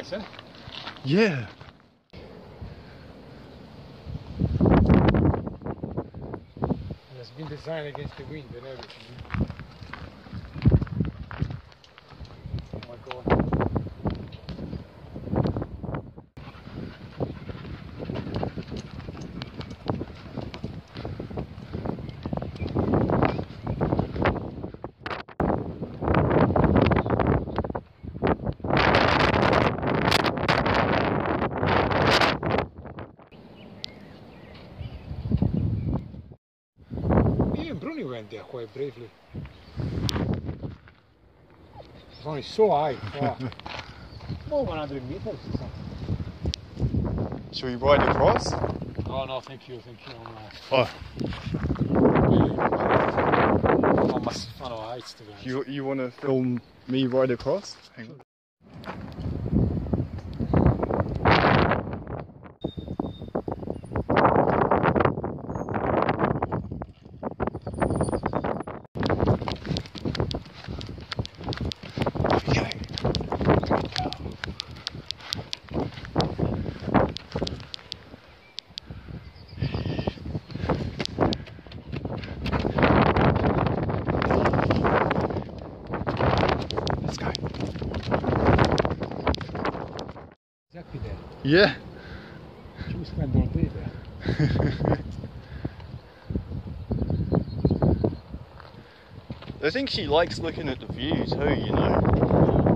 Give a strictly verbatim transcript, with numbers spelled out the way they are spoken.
nice, eh? Yeah. It's been designed against the wind and everything. Oh my god. Even Bruni went there quite bravely. It's only so high. Wow. More one hundred meters or something. Shall we ride across? Oh no, thank you, thank you. Oh. I must follow heights to be honest. You you want to film me ride across? Hang on. Exactly there. Yeah. We spend all day there. I think she likes looking at the view too, you know.